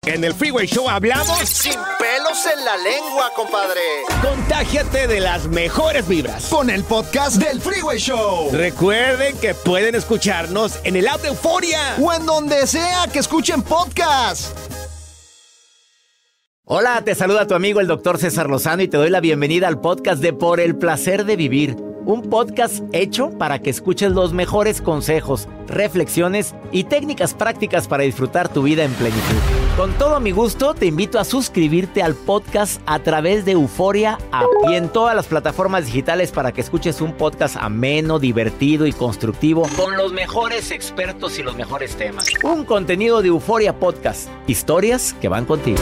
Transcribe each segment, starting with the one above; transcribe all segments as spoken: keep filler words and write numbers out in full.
En el Freeway Show hablamos sin pelos en la lengua, compadre. Contágiate de las mejores vibras con el podcast del Freeway Show. Recuerden que pueden escucharnos en el app de Euforia o en donde sea que escuchen podcast. Hola, te saluda tu amigo el doctor César Lozano y te doy la bienvenida al podcast de Por el Placer de Vivir. Un podcast hecho para que escuches los mejores consejos, reflexiones y técnicas prácticas para disfrutar tu vida en plenitud. Con todo mi gusto, te invito a suscribirte al podcast a través de Euforia App y en todas las plataformas digitales para que escuches un podcast ameno, divertido y constructivo con los mejores expertos y los mejores temas. Un contenido de Euforia Podcast. Historias que van contigo.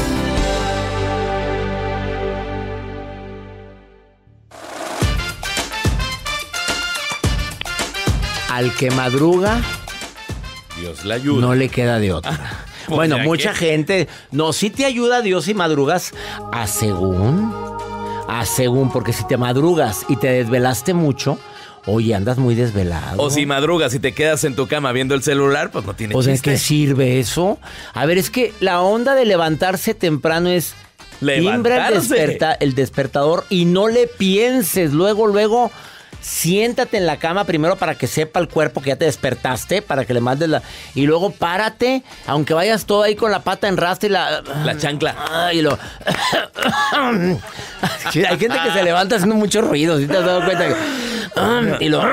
Al que madruga, Dios le ayuda. No le queda de otra. Bueno, mucha que... gente, no, sí te ayuda Dios si madrugas a según, a según, porque si te madrugas y te desvelaste mucho, oye, andas muy desvelado. O si madrugas y te quedas en tu cama viendo el celular, pues no tiene pues chiste. ¿En qué sirve eso? A ver, es que la onda de levantarse temprano es timbra el, desperta, el despertador y no le pienses, luego, luego... Siéntate en la cama primero para que sepa el cuerpo que ya te despertaste, para que le mandes la... Y luego párate, aunque vayas todo ahí con la pata en rastro y la... La chancla. Y lo... Sí, hay gente que se levanta haciendo mucho ruido, ¿sí te has dado cuenta? Que... Y lo...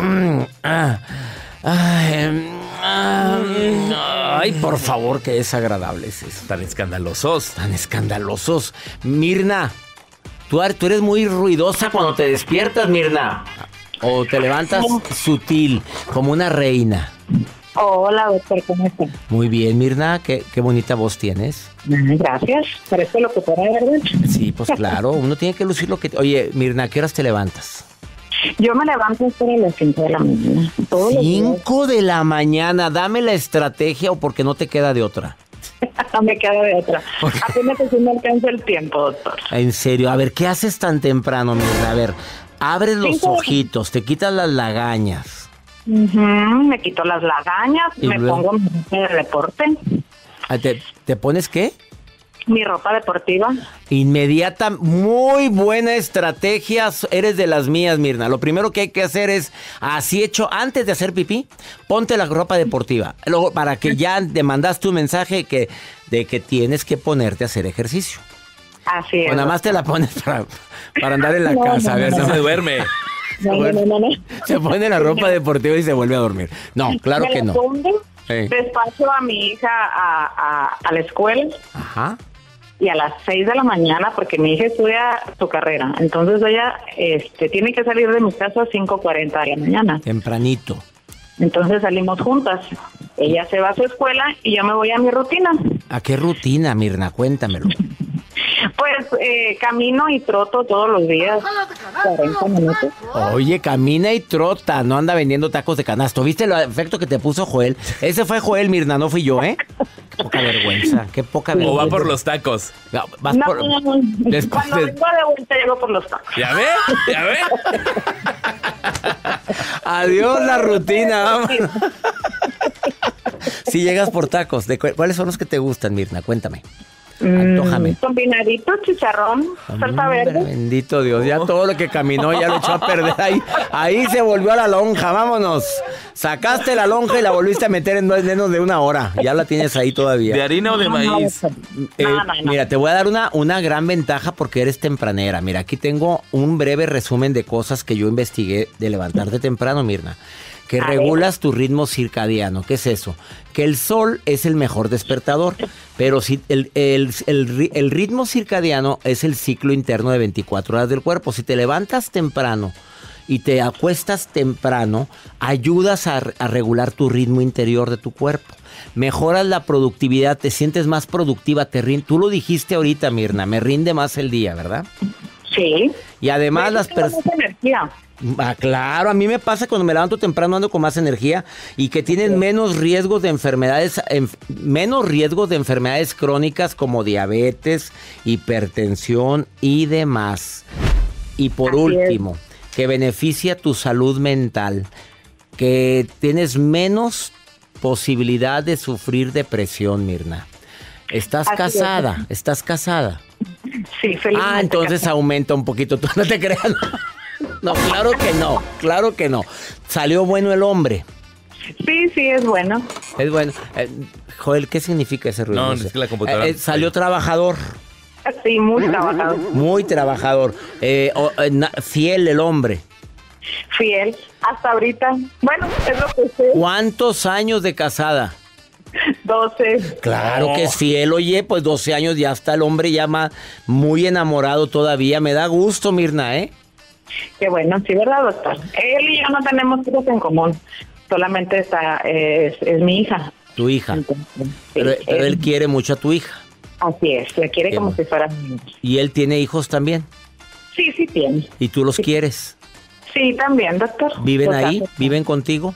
Ay, por favor, qué desagradable es eso. Tan escandalosos. Tan escandalosos. Mirna... Tú, tú eres muy ruidosa cuando te despiertas, Mirna. O te levantas sutil, como una reina. Hola, doctor, ¿cómo estás? Muy bien, Mirna. Qué, qué bonita voz tienes. Gracias. Parece locutora, ¿verdad? Sí, pues claro. Uno tiene que lucir lo que... Oye, Mirna, ¿a qué horas te levantas? Yo me levanto a las cinco de la mañana. ¿cinco de la mañana? Dame la estrategia o porque no te queda de otra. No me queda de otra. Apenas que sí me alcanza el tiempo, doctor. En serio, a ver, ¿qué haces tan temprano, Mirna? A ver, abres los Cinco. ojitos, te quitas las lagañas. Uh-huh, me quito las lagañas, me luego? pongo mi ropa de deporte. ¿Te, ¿Te pones qué? Mi ropa deportiva. Inmediata, muy buena estrategia. Eres de las mías, Mirna. Lo primero que hay que hacer es, así hecho, antes de hacer pipí, ponte la ropa deportiva. Luego, para que ya te mandaste un mensaje que, de que tienes que ponerte a hacer ejercicio. Así es. O nada más te la pones para, para andar en la no, casa. No, a ver, no, no no. se duerme. No, no, no, no, no. Se pone la ropa deportiva y se vuelve a dormir. No, claro me que no. Pongo, sí. Despacho a mi hija a, a, a la escuela. Ajá. Y a las seis de la mañana, porque mi hija estudia su carrera. Entonces ella este, tiene que salir de mi casa a cinco cuarenta de la mañana. Tempranito. Entonces salimos juntas. Ella se va a su escuela y yo me voy a mi rutina. ¿A qué rutina, Mirna? Cuéntamelo. Pues eh, camino y troto todos los días, cuarenta minutos. Oye, camina y trota, no anda vendiendo tacos de canasto. ¿Viste el efecto que te puso Joel? Ese fue Joel, Mirna, no fui yo, ¿eh? Qué poca vergüenza, qué poca vergüenza. O va por los tacos. No, vas no, por... no, no. Después Cuando de... vengo de vuelta llego por los tacos. ¿Ya ve? ¿Ya ve? Adiós la rutina, vamos. Si llegas por tacos, ¿de cu- ¿cuáles son los que te gustan, Mirna? Cuéntame. Antójame. Mm, combinadito, chicharrón, salsa verde. Bendito Dios, ya todo lo que caminó ya lo echó a perder ahí. Ahí se volvió a la lonja, vámonos. Sacaste la lonja y la volviste a meter en menos de una hora. Ya la tienes ahí todavía. ¿De harina o de maíz? No, Eh, no, no. Mira, te voy a dar una, una gran ventaja porque eres tempranera. Mira, aquí tengo un breve resumen de cosas que yo investigué de levantarte temprano, Mirna. Que A regulas ver. tu ritmo circadiano. ¿Qué es eso? Que el sol es el mejor despertador, pero si el, el, el, el ritmo circadiano es el ciclo interno de veinticuatro horas del cuerpo. Si te levantas temprano y te acuestas temprano, ayudas a, a regular tu ritmo interior de tu cuerpo. Mejoras la productividad, te sientes más productiva, te rinde. Tú lo dijiste ahorita, Mirna, me rinde más el día, ¿verdad? Sí. Y además Pero las tengo personas... mucha energía. Ah, claro, a mí me pasa cuando me levanto temprano ando con más energía y que tienen menos riesgos de enfermedades, enf- menos riesgos de enfermedades crónicas como diabetes, hipertensión y demás. Y por Así último, que beneficia tu salud mental, que tienes menos posibilidad de sufrir depresión, Mirna. Estás Así casada, es. estás casada. Sí, felizmente. Ah, entonces casada. aumenta un poquito. Tú no te creas. No, claro que no, claro que no. Salió bueno el hombre. Sí, sí, es bueno. Es bueno. Eh, Joel, ¿qué significa ese ruido? No, sé. es que la computadora- Eh, eh, salió trabajador, Sí, muy trabajador. muy trabajador. Eh, o- eh, na- fiel el hombre. Fiel. Hasta ahorita. Bueno, es lo que sé. ¿Cuántos años de casada? doce. Claro que es fiel, oye, pues doce años ya está el hombre ya ma- muy enamorado todavía. Me da gusto, Mirna, ¿eh? Qué bueno, sí, ¿verdad, doctor? Él y yo no tenemos hijos en común. Solamente está, eh, es, es mi hija. Tu hija. Entonces, sí, Pero, pero él él- quiere mucho a tu hija. Así es, le quiere Qué como bueno. si fuera mi hija. Y él tiene hijos también. Sí, sí tiene. Y tú los quieres. Sí, también, doctor. ¿Viven Los ahí? hace. ¿Viven contigo?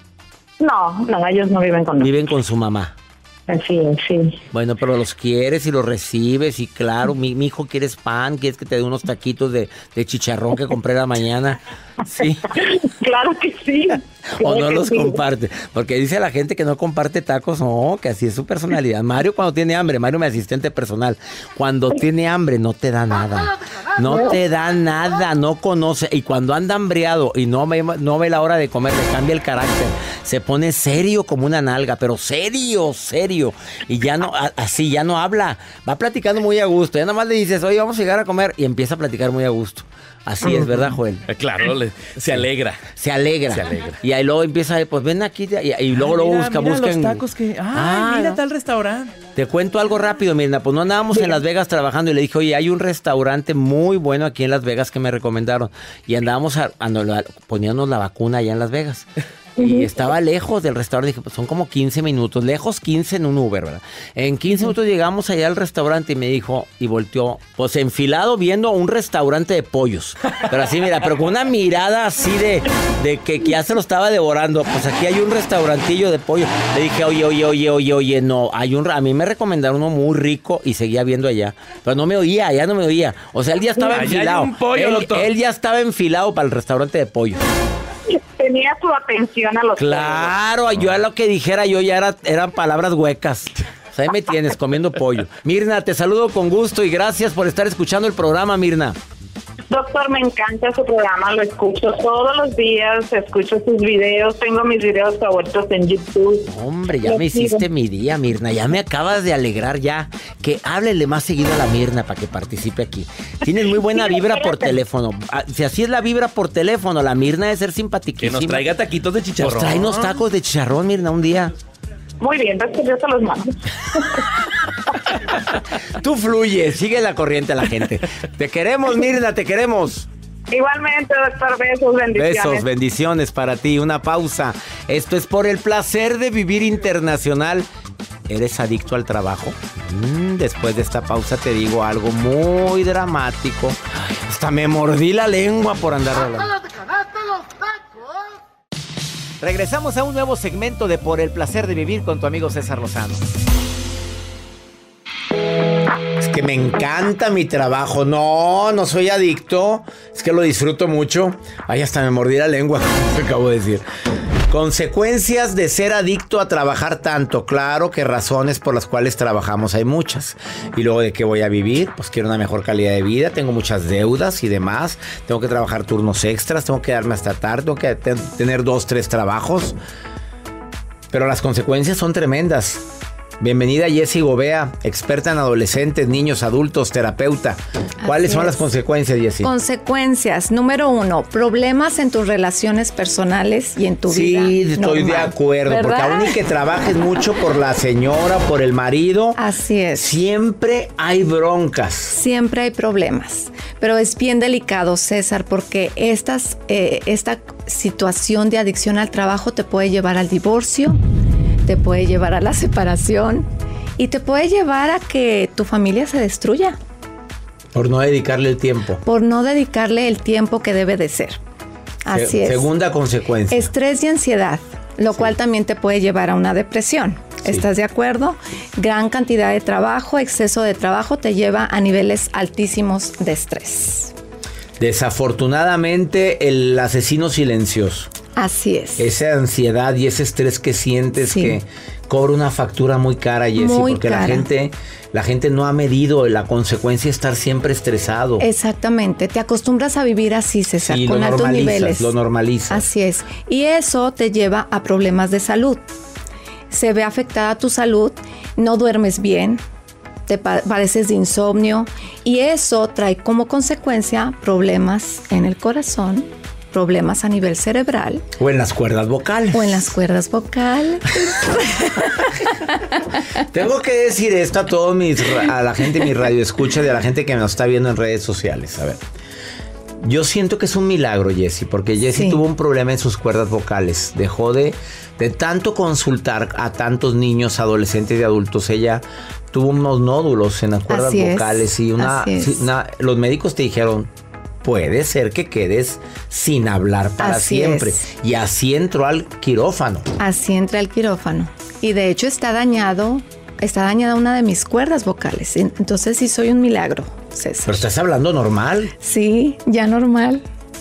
No, no, ellos no viven con nosotros. Viven con su mamá. Sí, sí. Bueno, pero los quieres y los recibes y claro, mi, mi hijo, ¿quieres pan? ¿Quieres que te dé unos taquitos de, de chicharrón que compré la mañana? Sí. Claro que sí. O Claro no que los sí. comparte. Porque dice la gente que no comparte tacos. No, que así es su personalidad. Mario cuando tiene hambre, Mario mi asistente personal. Cuando tiene hambre no te da nada. No te da nada, no conoce. Y cuando anda hambriado y no ve, no ve la hora de comer, le cambia el carácter. Se pone serio como una nalga, pero serio, serio. Y ya no, a- así, ya no habla. Va platicando muy a gusto. Ya nada más le dices, oye, vamos a llegar a comer. Y empieza a platicar muy a gusto. Así es, ¿verdad, Joel? Eh, Claro, le- se alegra. Se alegra. Se alegra. Y ahí luego empieza, pues ven aquí. Y, y luego, luego Mira, busca, mira busca los en- tacos que... Ay, Ah, mira no. tal restaurante. Te cuento algo rápido, Mirna. Pues no andábamos en Las Vegas trabajando y le dije, oye, hay un restaurante muy bueno aquí en Las Vegas que me recomendaron. Y andábamos a, a- a- poniéndonos la vacuna allá en Las Vegas. Y estaba lejos del restaurante. Dije, pues son como quince minutos. Lejos quince en un Uber, ¿verdad? En quince minutos llegamos allá al restaurante y me dijo, y volteó, pues enfilado viendo un restaurante de pollos. Pero así, mira, pero con una mirada así de, de que, que ya se lo estaba devorando. Pues aquí hay un restaurantillo de pollo. Le dije, oye, oye, oye, oye, oye, no. Hay un, a mí me recomendaron uno muy rico y seguía viendo allá. Pero no me oía, ya no me oía. O sea, él ya estaba Allá hay enfilado. un pollo, él, doctor. él ya estaba enfilado para el restaurante de pollo. Tenía su atención a los Claro, yo a lo que dijera yo ya era, eran palabras huecas. O sea, ahí me tienes comiendo pollo. Mirna, te saludo con gusto y gracias por estar escuchando el programa, Mirna. Doctor, me encanta su programa, lo escucho todos los días, escucho sus videos, tengo mis videos favoritos en YouTube. Hombre, ya Lo me sigo. hiciste mi día, Mirna. Ya me acabas de alegrar ya. Que háblele más seguido a la Mirna para que participe aquí. Tienes muy buena Sí, vibra por espérate. teléfono. Ah, si así es la vibra por teléfono, la Mirna debe ser Que simpaticísima. nos traiga taquitos de chicharrón. Pues trae unos tacos de chicharrón, Mirna, un día. Muy bien, doctor, yo se los mando. Tú fluye, sigue la corriente a la gente. Te queremos, Mirna, te queremos. Igualmente, doctor, besos, bendiciones. Besos, bendiciones para ti. Una pausa. Esto es por el placer de vivir internacional. ¿Eres adicto al trabajo? Mm, después de esta pausa te digo algo muy dramático. Ay, hasta me mordí la lengua por andar hablando. Regresamos a un nuevo segmento de Por el placer de vivir con tu amigo César Lozano. Es que me encanta mi trabajo. No, no soy adicto. Es que lo disfruto mucho. Ay, hasta me mordí la lengua, como te acabo de decir. Consecuencias de ser adicto a trabajar tanto. Claro que razones por las cuales trabajamos hay muchas. Y luego, ¿de qué voy a vivir? Pues quiero una mejor calidad de vida. Tengo muchas deudas y demás. Tengo que trabajar turnos extras. Tengo que quedarme hasta tarde. Tengo que ten- tener dos, tres trabajos. Pero las consecuencias son tremendas. Bienvenida Jessie Gobea, experta en adolescentes, niños, adultos, terapeuta. ¿Cuáles Así son es. las consecuencias, Jessie? Consecuencias. Número uno, problemas en tus relaciones personales y en tu Sí, vida. estoy de normal, acuerdo, porque ¿verdad? aún y que trabajes mucho por la señora, por el marido, Así es. siempre hay broncas. Siempre hay problemas, pero es bien delicado, César, porque estas, eh, esta situación de adicción al trabajo te puede llevar al divorcio, te puede llevar a la separación y te puede llevar a que tu familia se destruya Por no dedicarle el tiempo. por no dedicarle el tiempo que debe de ser. Así Se- es. Segunda consecuencia. Estrés y ansiedad, lo cual también te puede llevar a una depresión. Sí. ¿Estás de acuerdo? Gran cantidad de trabajo, exceso de trabajo te lleva a niveles altísimos de estrés. Desafortunadamente, el asesino silencioso. Así es. Esa ansiedad y ese estrés que sientes Sí. que cobra una factura muy cara, Jessy, Muy porque cara. la gente, la gente no ha medido la consecuencia de estar siempre estresado. Exactamente, te acostumbras a vivir así, César, Sí, con lo altos normalizas, niveles. lo normalizas. Así es. Y eso te lleva a problemas de salud. Se ve afectada tu salud, no duermes bien, te pa- padeces de insomnio y eso trae como consecuencia problemas en el corazón, problemas a nivel cerebral O en las cuerdas vocales. o en las cuerdas vocales. Tengo que decir esto a todos mis, a la gente de mi radio escucha, de la gente que nos está viendo en redes sociales. A ver, yo siento que es un milagro, Jessy, porque Jessy Sí. tuvo un problema en sus cuerdas vocales. Dejó de, de tanto consultar a tantos niños, adolescentes y adultos. Ella tuvo unos nódulos en las cuerdas Así es, vocales y una, así es. sí, una- los médicos te dijeron, puede ser que quedes sin hablar para Así siempre. es. Y así entró al quirófano. Así entra el quirófano. Y de hecho está dañado, está dañada una de mis cuerdas vocales. Entonces sí soy un milagro, César. Pero estás hablando normal. Sí, ya normal.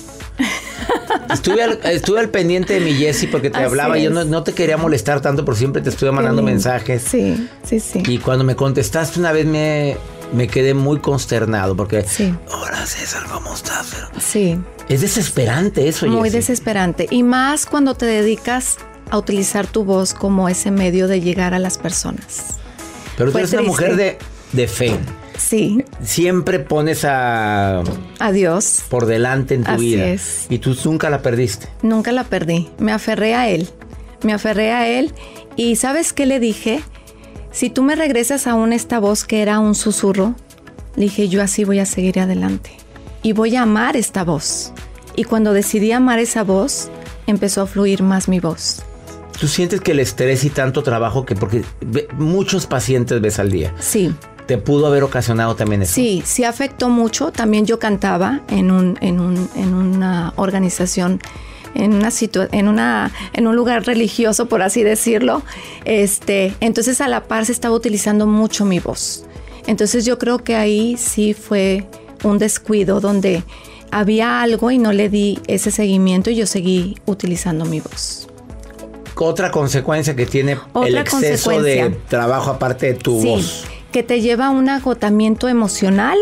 Estuve al, estuve al pendiente de mi Jessy porque te Así hablaba. Yo no, es. no te quería molestar tanto, pero siempre te estuve mandando Qué lindo. mensajes. Sí, sí, sí. Y cuando me contestaste una vez me, me quedé muy consternado porque... Sí. Hola César, ¿cómo estás? Pero Sí, es desesperante eso, muy Jessy. desesperante. Y más cuando te dedicas a utilizar tu voz como ese medio de llegar a las personas. Pero tú Fue eres una triste. mujer de, de fe. Sí, Siempre pones a adiós. por delante en tu Así vida. es. Y tú nunca la perdiste. Nunca la perdí. Me aferré a él. Me aferré a él. Y ¿sabes qué le dije? Si tú me regresas aún esta voz que era un susurro, le dije, yo así voy a seguir adelante. Y voy a amar esta voz. Y cuando decidí amar esa voz, empezó a fluir más mi voz. ¿Tú sientes que el estrés y tanto trabajo que porque ve- muchos pacientes ves al día, Sí, te pudo haber ocasionado también eso? sí, sí afectó mucho. También yo cantaba en un, en un, en una organización, en una situa- en una, en un lugar religioso, por así decirlo. Este, entonces a la par se estaba utilizando mucho mi voz. Entonces yo creo que ahí sí fue un descuido donde había algo y no le di ese seguimiento y yo seguí utilizando mi voz. Otra consecuencia que tiene Otra el exceso de consecuencia. trabajo aparte de tu Sí, voz. que te lleva a un agotamiento emocional,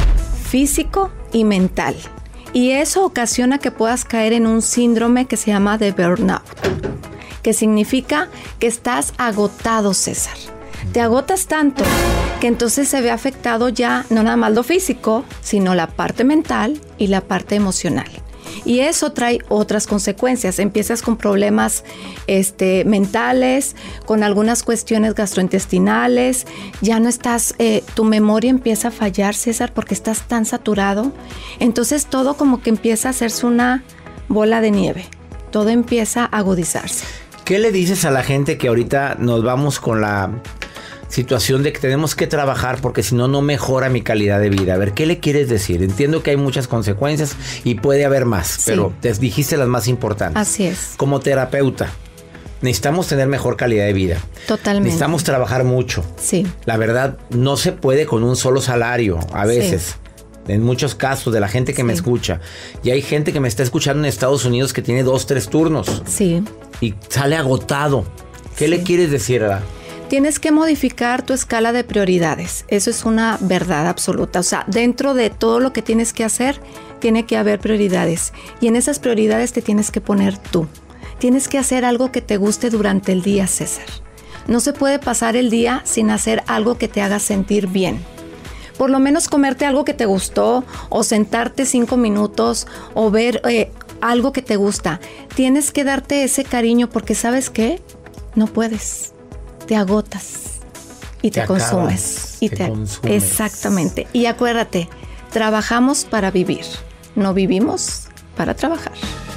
físico y mental. Y eso ocasiona que puedas caer en un síndrome que se llama de burnout, que significa que estás agotado, César. Te agotas tanto que entonces se ve afectado ya no nada más lo físico, sino la parte mental y la parte emocional. Y eso trae otras consecuencias. Empiezas con problemas este, mentales, con algunas cuestiones gastrointestinales. Ya no estás, eh, tu memoria empieza a fallar, César, porque estás tan saturado. Entonces todo como que empieza a hacerse una bola de nieve. Todo empieza a agudizarse. ¿Qué le dices a la gente que ahorita nos vamos con la situación de que tenemos que trabajar porque si no, no mejora mi calidad de vida? A ver, ¿qué le quieres decir? Entiendo que hay muchas consecuencias y puede haber más, Sí. pero te dijiste las más importantes. Así es. Como terapeuta, necesitamos tener mejor calidad de vida. Totalmente. Necesitamos trabajar mucho. Sí, La verdad, no se puede con un solo salario, a veces. En muchos casos, de la gente que me Sí. escucha. Y hay gente que me está escuchando en Estados Unidos que tiene dos, tres turnos sí. y sale agotado. ¿Qué Sí. le quieres decir a... Tienes que modificar tu escala de prioridades. Eso es una verdad absoluta. O sea, dentro de todo lo que tienes que hacer, tiene que haber prioridades. Y en esas prioridades te tienes que poner tú. Tienes que hacer algo que te guste durante el día, César. No se puede pasar el día sin hacer algo que te haga sentir bien. Por lo menos comerte algo que te gustó, o sentarte cinco minutos, o ver eh, algo que te gusta. Tienes que darte ese cariño porque ¿sabes qué? No puedes. Te agotas y te, Te consumes. acabas, y te te consumes. Exactamente. Y acuérdate, trabajamos para vivir, no vivimos para trabajar.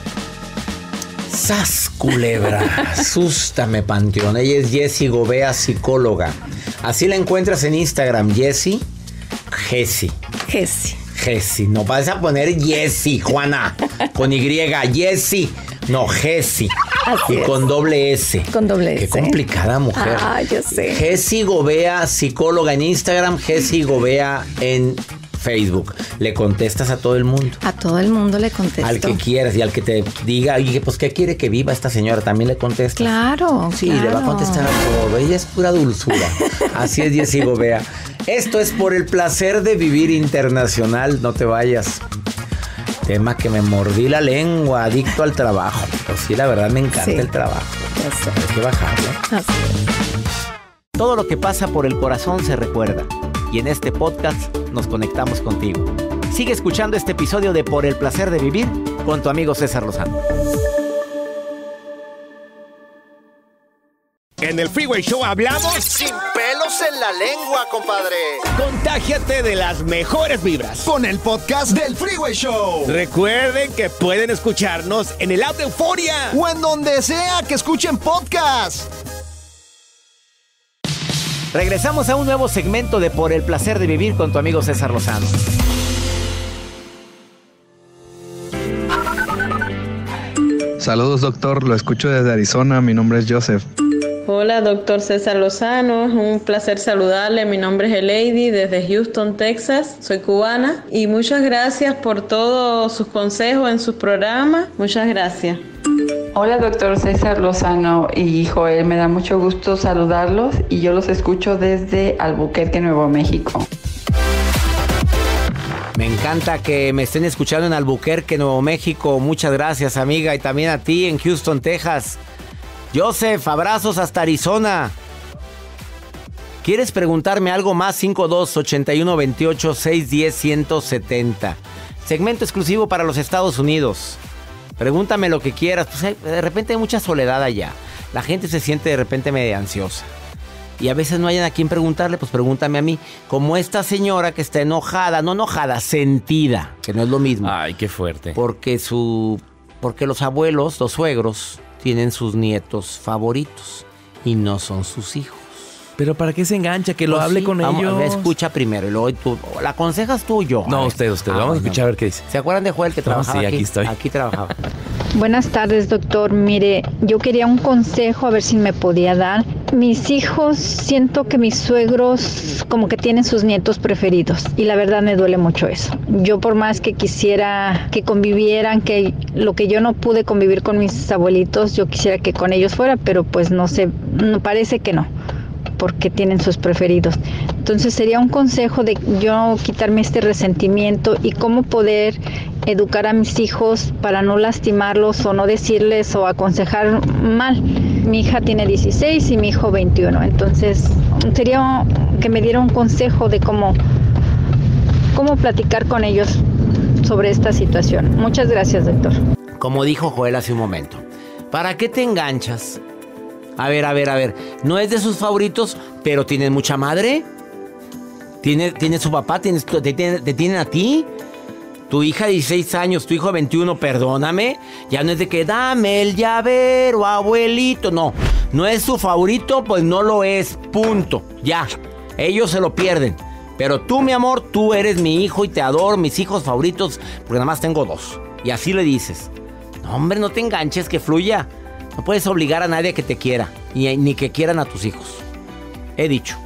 ¡Sas, culebra! Asústame, Panteón. Ella es Jessy Gobea, psicóloga. Así la encuentras en Instagram, Jessy Jessy. Jessy. Jessy. No vas a poner Jessy, Juana. Con Y. Jessy. No, Jessy. Así Y es. con doble S. Con doble Qué S. complicada mujer. Ah, yo sé. Jessy Gobea, psicóloga en Instagram. Jessy Gobea en Facebook, le contestas a todo el mundo. A todo el mundo le contesto. Al que quieras y al que te diga, oye, pues ¿qué quiere que viva esta señora? También le contestas. Claro, Sí, claro. le va a contestar a todo. Ella es pura dulzura. Así es, Jessy Gobea. Esto es Por el Placer de Vivir Internacional. No te vayas. Tema que me mordí la lengua, adicto al trabajo. Pero sí, la verdad me encanta Sí. el trabajo. Ya sé. Hay que bajarlo. Así es. Todo lo que pasa por el corazón se recuerda. Y en este podcast nos conectamos contigo. Sigue escuchando este episodio de Por el Placer de Vivir con tu amigo César Lozano. En el Freeway Show hablamos Sin pelos en la lengua, compadre. Contágiate de las mejores vibras. Con el podcast del Freeway Show. Recuerden que pueden escucharnos en el app de Euforia. O en donde sea que escuchen podcast. Regresamos a un nuevo segmento de Por el Placer de Vivir con tu amigo César Lozano. Saludos, doctor. Lo escucho desde Arizona. Mi nombre es Joseph. Hola, doctor César Lozano. Es un placer saludarle. Mi nombre es Elady desde Houston, Texas. Soy cubana. Y muchas gracias por todos sus consejos en sus programas. Muchas gracias. Hola, doctor César Lozano y Joel. Me da mucho gusto saludarlos y yo los escucho desde Albuquerque, Nuevo México. Me encanta que me estén escuchando en Albuquerque, Nuevo México. Muchas gracias, amiga. Y también a ti en Houston, Texas. Joseph, abrazos hasta Arizona. ¿Quieres preguntarme algo más? cinco dos ocho uno dos ocho seis uno cero uno siete cero. Segmento exclusivo para los Estados Unidos. Pregúntame lo que quieras. Pues de repente hay mucha soledad allá. La gente se siente de repente medio ansiosa. Y a veces no hayan a quién preguntarle, pues pregúntame a mí. Como esta señora que está enojada, no enojada, sentida, que no es lo mismo. Ay, qué fuerte. Porque su, porque los abuelos, los suegros, tienen sus nietos favoritos y no son sus hijos. Pero ¿para qué se engancha? Que lo Pues hable sí, con vamos, ellos. Escucha primero y luego tú. ¿La aconsejas tú o yo? No, A ver. usted, usted. Ah, Vamos a bueno. escuchar a ver qué dice. ¿Se acuerdan de Joel que No, trabajaba sí, aquí? aquí estoy. Aquí trabajaba. Buenas tardes, doctor. Mire, yo quería un consejo, a ver si me podía dar. Mis hijos, siento que mis suegros como que tienen sus nietos preferidos y la verdad me duele mucho eso. Yo por más que quisiera que convivieran, que lo que yo no pude convivir con mis abuelitos, yo quisiera que con ellos fuera, pero pues no sé, no, parece que no, porque tienen sus preferidos. Entonces sería un consejo de yo quitarme este resentimiento y cómo poder educar a mis hijos para no lastimarlos o no decirles o aconsejar mal. Mi hija tiene dieciséis y mi hijo veintiuno, entonces sería que me diera un consejo de cómo, cómo platicar con ellos sobre esta situación. Muchas gracias, doctor. Como dijo Joel hace un momento, ¿para qué te enganchas? A ver, a ver, a ver. No es de sus favoritos, pero tienen mucha madre. Tiene, tiene su papá, tienes, te, te, te tienen a ti. Tu hija de dieciséis años, tu hijo de veintiuno, perdóname. Ya no es de que dame el llavero, abuelito. No, no es su favorito, pues no lo es. Punto. Ya. Ellos se lo pierden. Pero tú, mi amor, tú eres mi hijo y te adoro, mis hijos favoritos, porque nada más tengo dos. Y así le dices. No, hombre, no te enganches, que fluya. No puedes obligar a nadie a que te quiera, ni, ni que quieran a tus hijos. He dicho.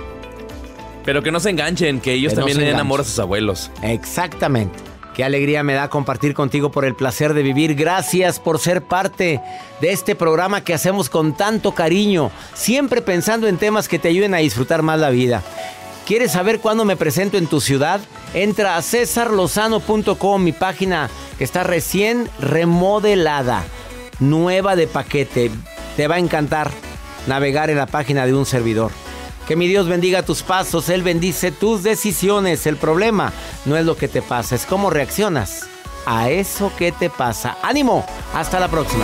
Pero que no se enganchen, que ellos Que no también se le den enganchen. amor a sus abuelos. Exactamente. Qué alegría me da compartir contigo por el placer de vivir. Gracias por ser parte de este programa que hacemos con tanto cariño, siempre pensando en temas que te ayuden a disfrutar más la vida. ¿Quieres saber cuándo me presento en tu ciudad? Entra a cesar lozano punto com, mi página que está recién remodelada, nueva de paquete. Te va a encantar navegar en la página de un servidor. Que mi Dios bendiga tus pasos, Él bendice tus decisiones. El problema no es lo que te pasa, es cómo reaccionas a eso que te pasa. ¡Ánimo! Hasta la próxima.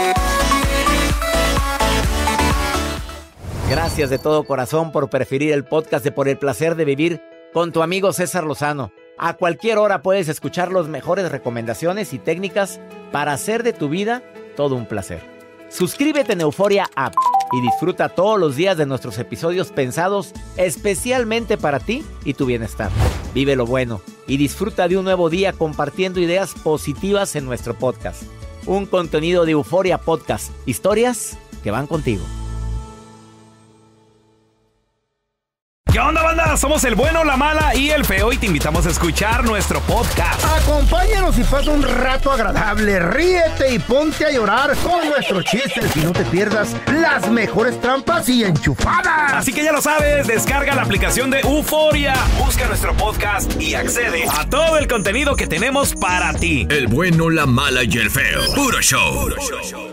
Gracias de todo corazón por preferir el podcast de Por el Placer de Vivir con tu amigo César Lozano. A cualquier hora puedes escuchar las mejores recomendaciones y técnicas para hacer de tu vida todo un placer. Suscríbete en Euforia App y disfruta todos los días de nuestros episodios pensados especialmente para ti y tu bienestar. Vive lo bueno y disfruta de un nuevo día compartiendo ideas positivas en nuestro podcast. Un contenido de Euforia Podcast. Historias que van contigo. ¿Qué onda, banda? Somos el bueno, la mala y el feo y te invitamos a escuchar nuestro podcast. Acompáñanos y pasa un rato agradable. Ríete y ponte a llorar con nuestros chistes y no te pierdas las mejores trampas y enchufadas. Así que ya lo sabes, descarga la aplicación de Euforia, busca nuestro podcast y accede a todo el contenido que tenemos para ti. El bueno, la mala y el feo. Puro show. Puro show.